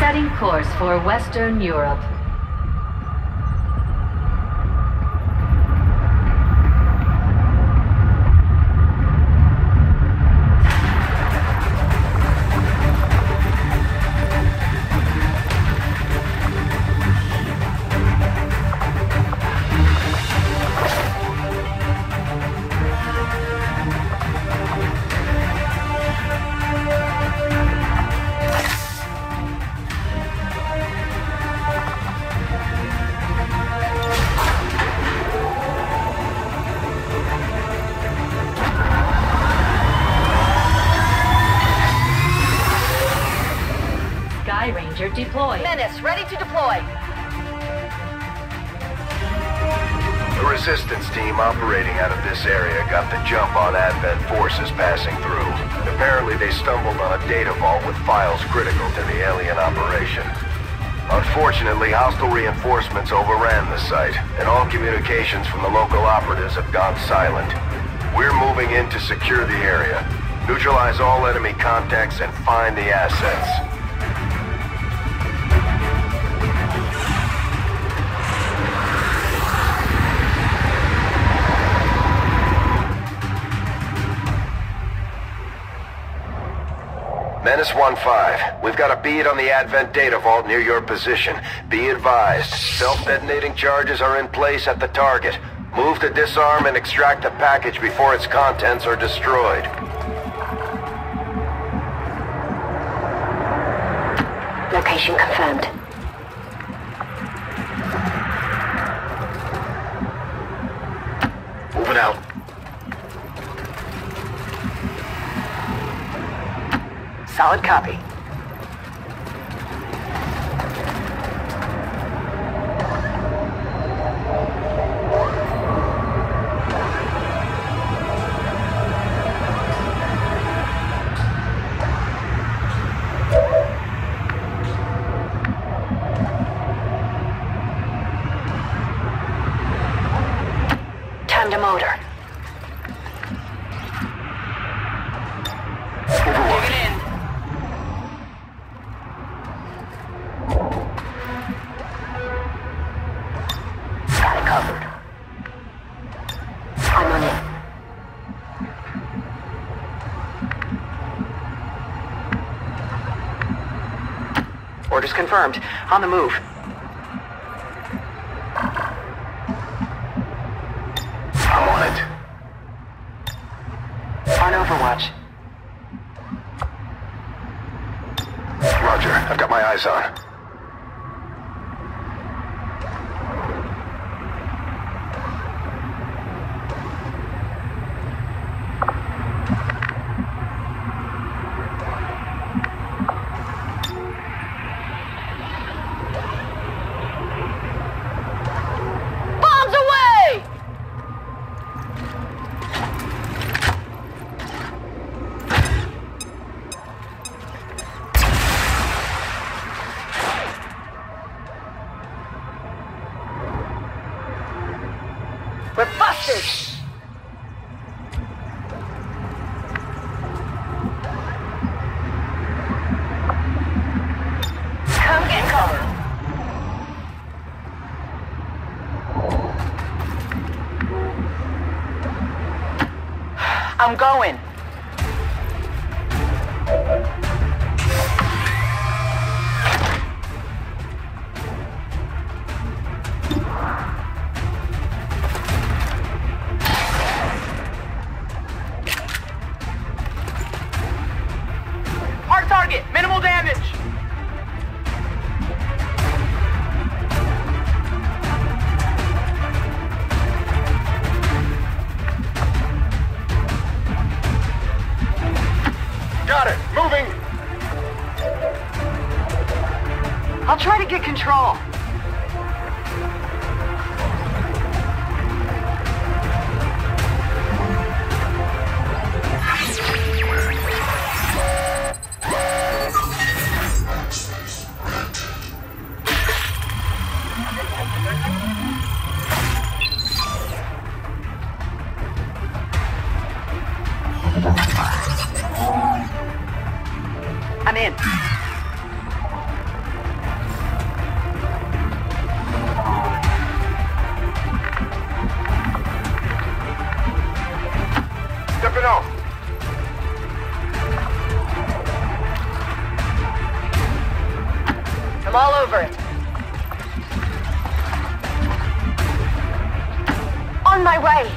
Setting course for Western Europe. Ranger deployed. Menace, ready to deploy. The resistance team operating out of this area got the jump on Advent forces passing through. Apparently they stumbled on a data vault with files critical to the alien operation. Unfortunately, hostile reinforcements overran the site, and all communications from the local operatives have gone silent. We're moving in to secure the area, neutralize all enemy contacts, and find the assets. Menace 1-5, we've got a bead on the Advent data vault near your position. Be advised, self-detonating charges are in place at the target. Move to disarm and extract the package before its contents are destroyed. Location confirmed. Moving out. Solid copy. Time to motor. Orders confirmed. On the move. I'm on it. On Overwatch. Roger, I've got my eyes on. We're busted! Come get cover. I'm going. Target, minimal damage. Got it, moving. I'll try to get control. I'm in. all over it. On my way.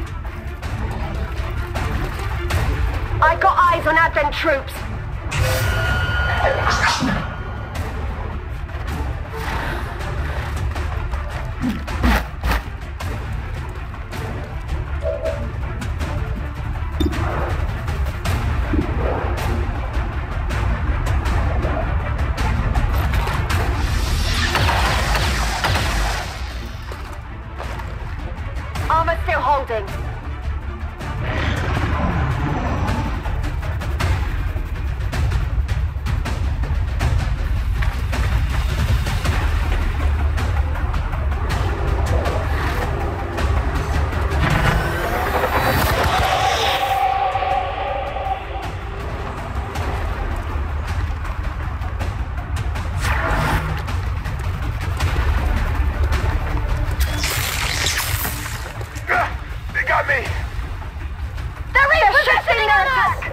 I got eyes on Advent troops. Armor still holding. They got me! They're resisting their attack!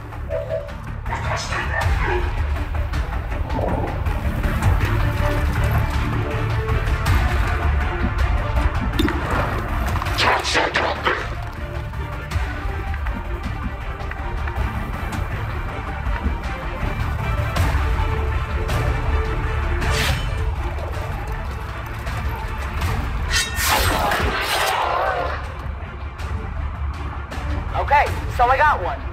Okay, so I got one.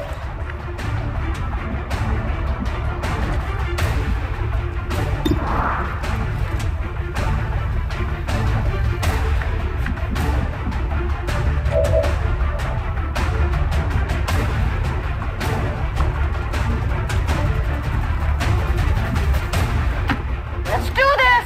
Let's do this!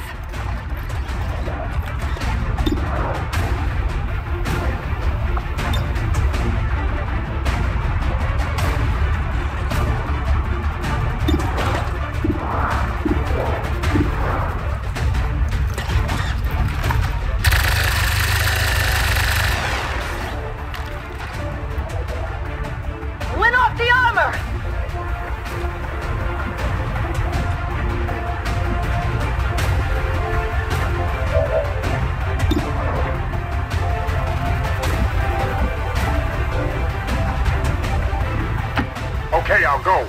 Win off the armor! Okay, I'll go.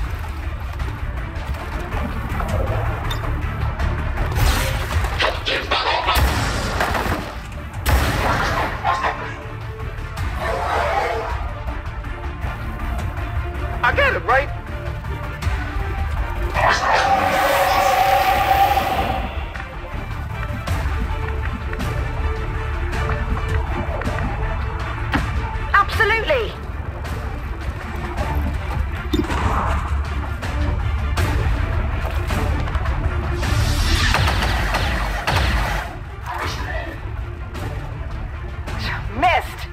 I get it, right? Absolutely! Missed!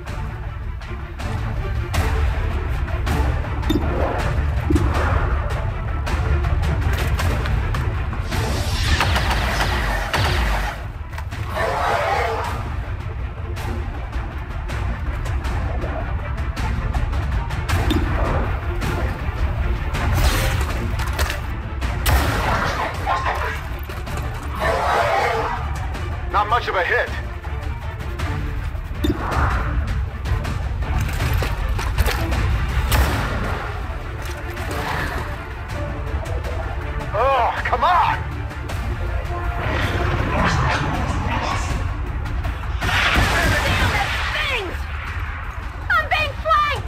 Not much of a hit. Oh, come on! Things! I'm being flanked!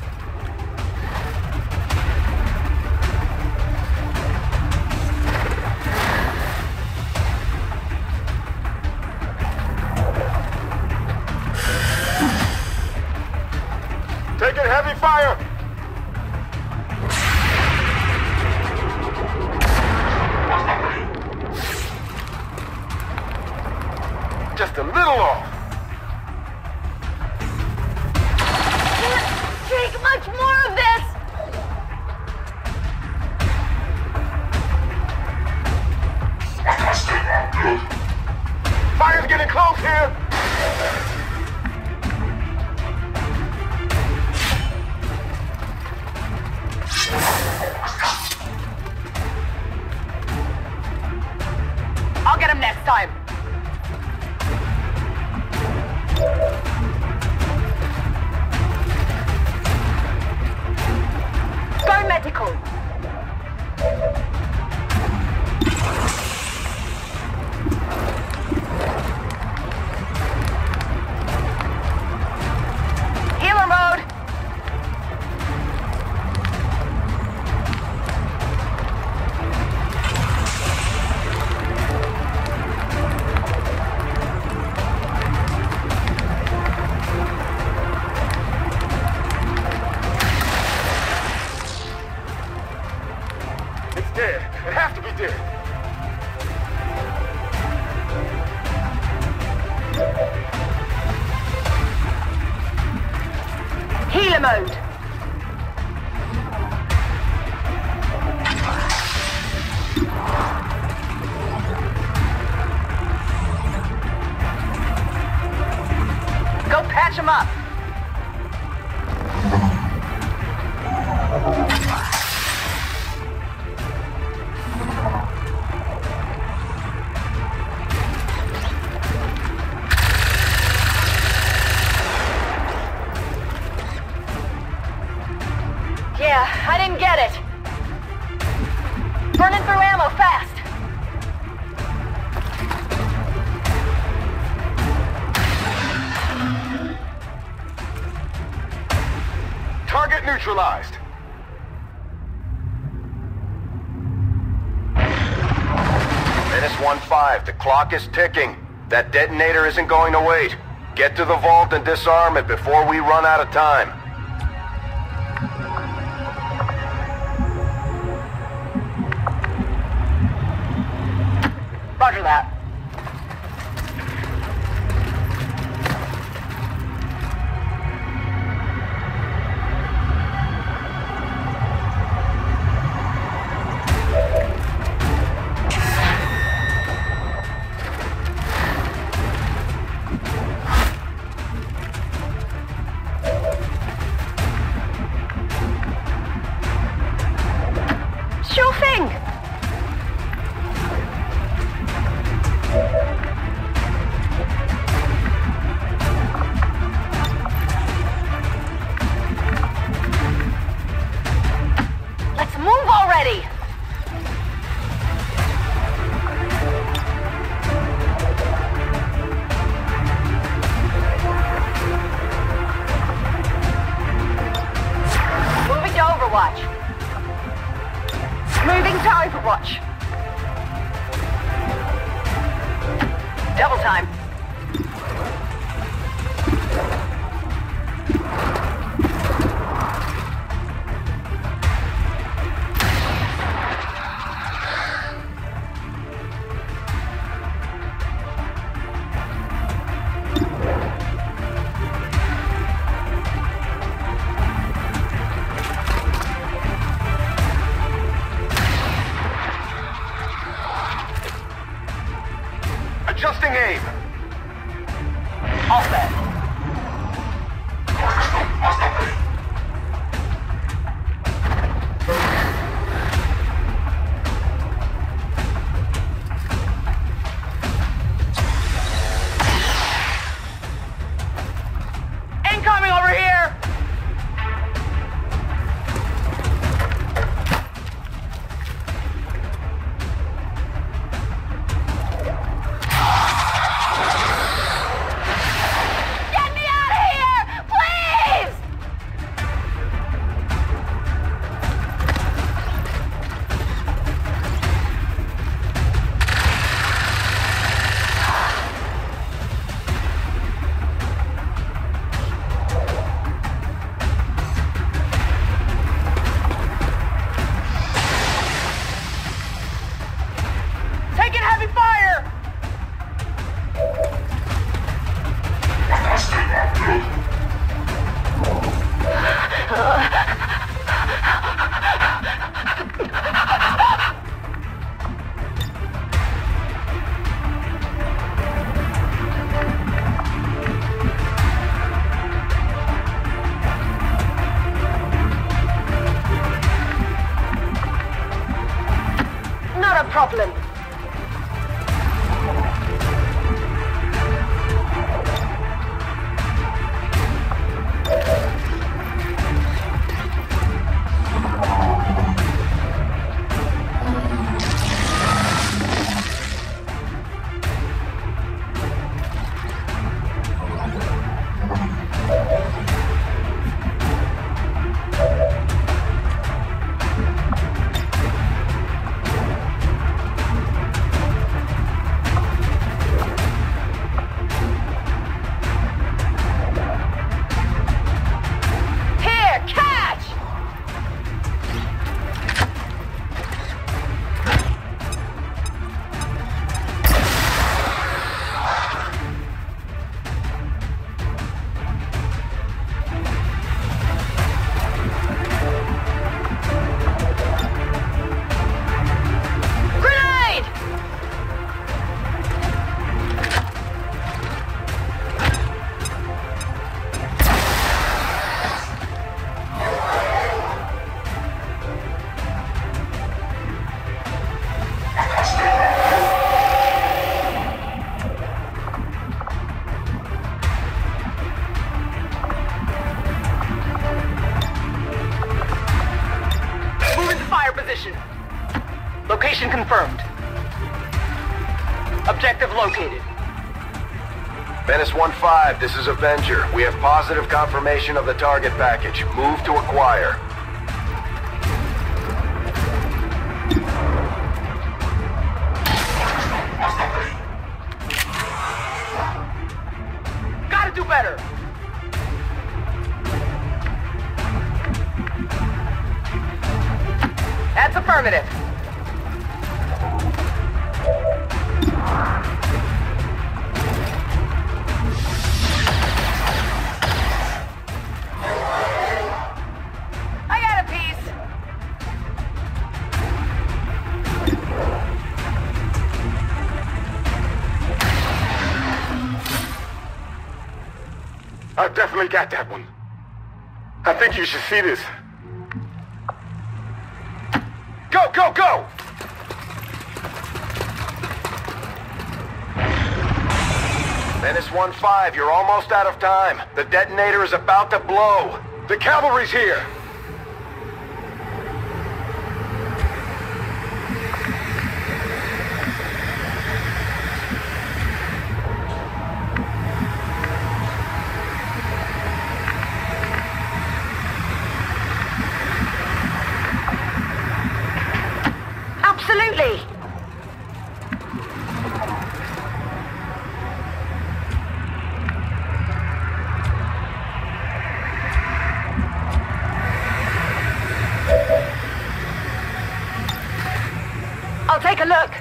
Taking heavy fire! Just a little off. Can't take much more of this! Fire's getting close here! time. Go medical. Healer mode. It's dead. It has to be dead. Healer mode. Go patch him up. Yeah, I didn't get it. Burning through ammo fast. Target neutralized. Menace 1-5, the clock is ticking. That detonator isn't going to wait. Get to the vault and disarm it before we run out of time. Roger that. Sure thing. Let's move already. Moving to Overwatch. Moving to Overwatch. Double time. Adjusting aim. All set. Incoming over here! Get me out of here! Please! Taking heavy fire! Not a problem. location. Location confirmed. Objective located. Menace 1-5, this is Avenger. We have positive confirmation of the target package. Move to acquire. Gotta do better! That's affirmative. I got a piece. I definitely got that one. I think you should see this. Go, go, go! Menace 1-5, you're almost out of time. The detonator is about to blow. The cavalry's here! Absolutely! I'll take a look.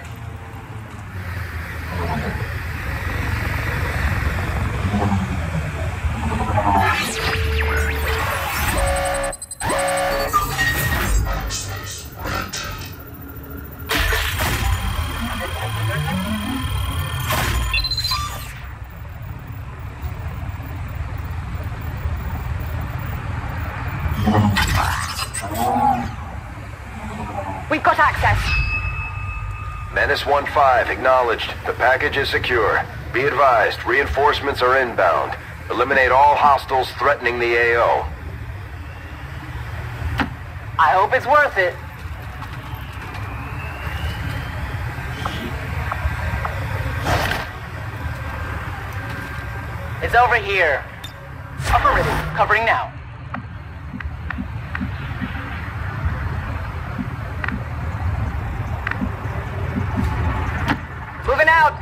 We've got access. Menace 1-5, acknowledged. The package is secure. Be advised, reinforcements are inbound. Eliminate all hostiles threatening the AO. I hope it's worth it. It's over here. Affirmative. Covering now. Moving out.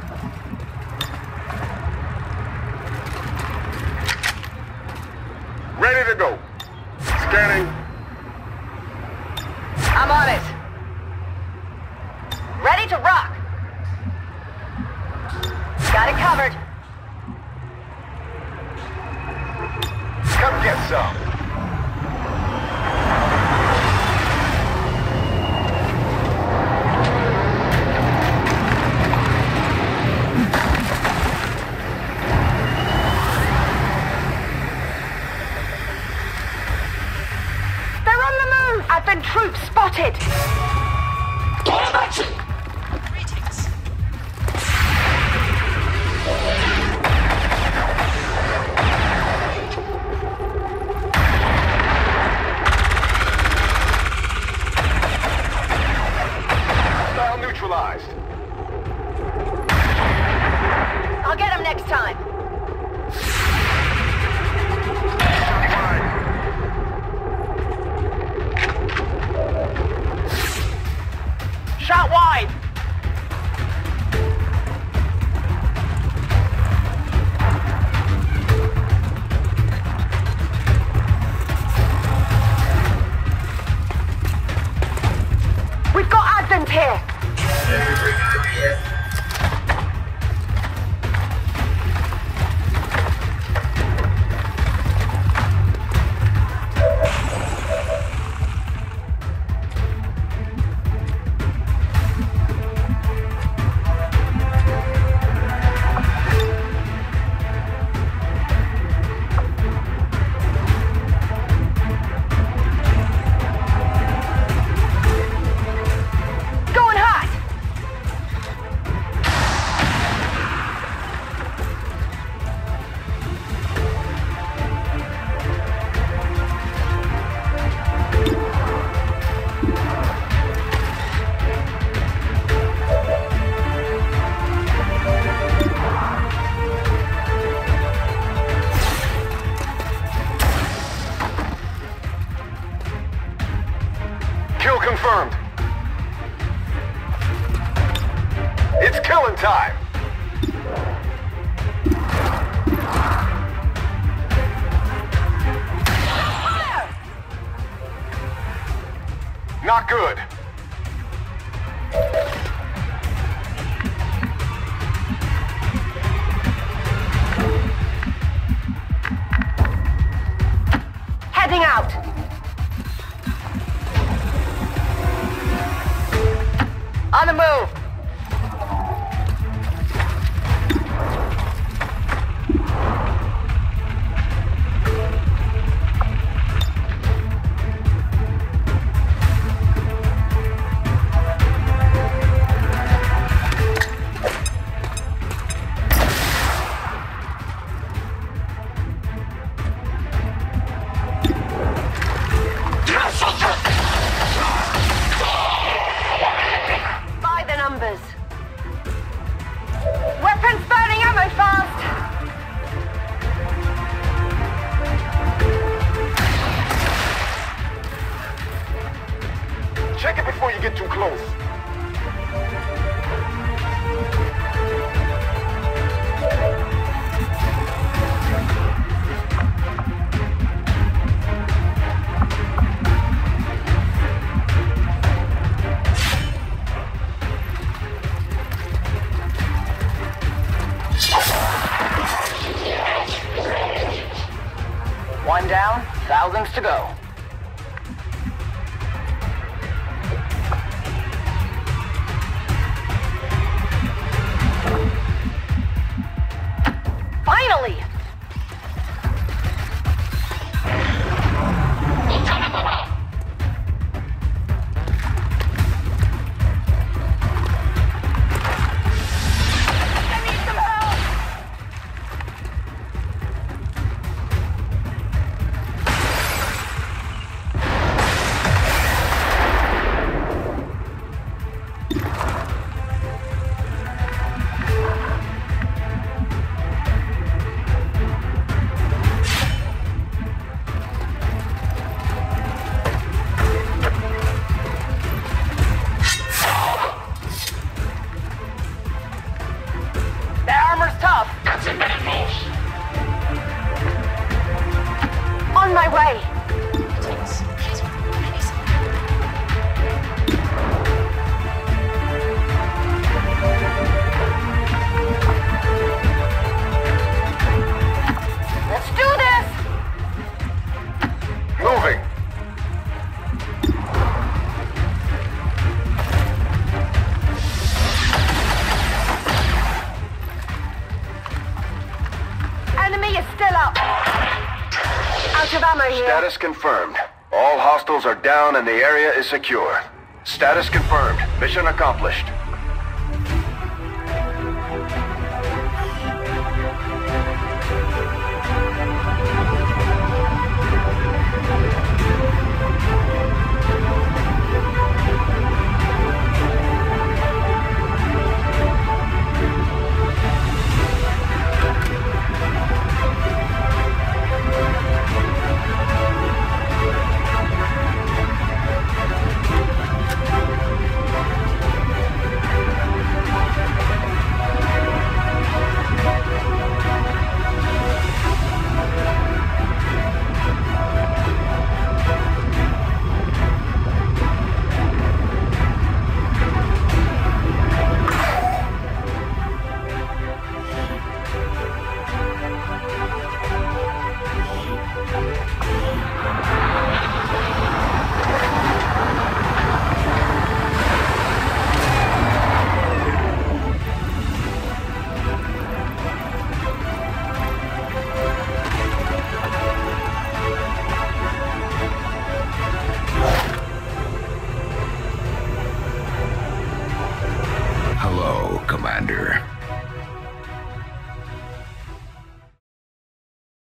Ready to go. Scanning. I'm on it. Ready to rock. Got it covered. Come get some. They're on the move. Advent troops spotted. Greetings. Hostile neutralized. I'll get them next time. Shot wide. We've got Advent here. Going hot. It's killing time! Not good. Heading out. On the move. By the numbers. Weapons burning ammo fast. Check it before you get too close. One down, thousands to go. Finally. I need some help! That armor's tough. On my way. Greetings. Please report any sign. Let's do this. Moving. Enemy is still up. Out of ammo here. Status confirmed. All hostiles are down and the area is secure. Status confirmed. Mission accomplished. Hello, Commander.